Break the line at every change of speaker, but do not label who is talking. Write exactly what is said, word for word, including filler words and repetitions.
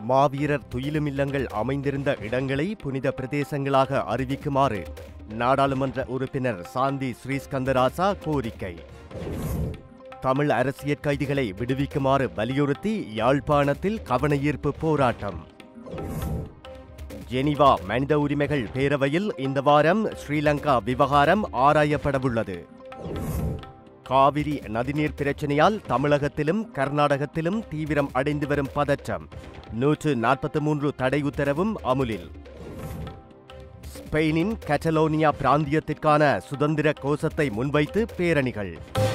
மாவீரர் துயிலுமில்லங்கள் அமைந்திருந்த இடங்களை புனித பிரதேசங்களாக அறிவிக்குமாறு நாடாளுமன்ற உறுப்பினர் சாந்தி ஸ்ரீஸ்கந்தராசா கோரிக்கை. தமிழ் அரசியற் கைதிகளை விடுவிக்குமாறு வலியுறுத்தி யாழ்ப்பாணத்தில் கவனஈர்ப்பு போராட்டம். ஜெனீவா மனித உரிமைகள் பேரவையில் இந்த வாரம் ஸ்ரீலங்கா விவகாரம் ஆராயப்படவுள்ளது. காவிரி நதிநீர் பிரச்சினையால் தமிழகத்திலும் கர்நாடகத்திலும் தீவிரம் அடைந்து வரும் பதற்றம். நூற்று நாற்பத்தி மூன்று தடை உத்தரவும் அமுலில். ஸ்பெயினின் கட்டலோனியா பிராந்தியத்திற்கான சுதந்திர கோஷத்தை முன்வைத்து பேரணிகள்.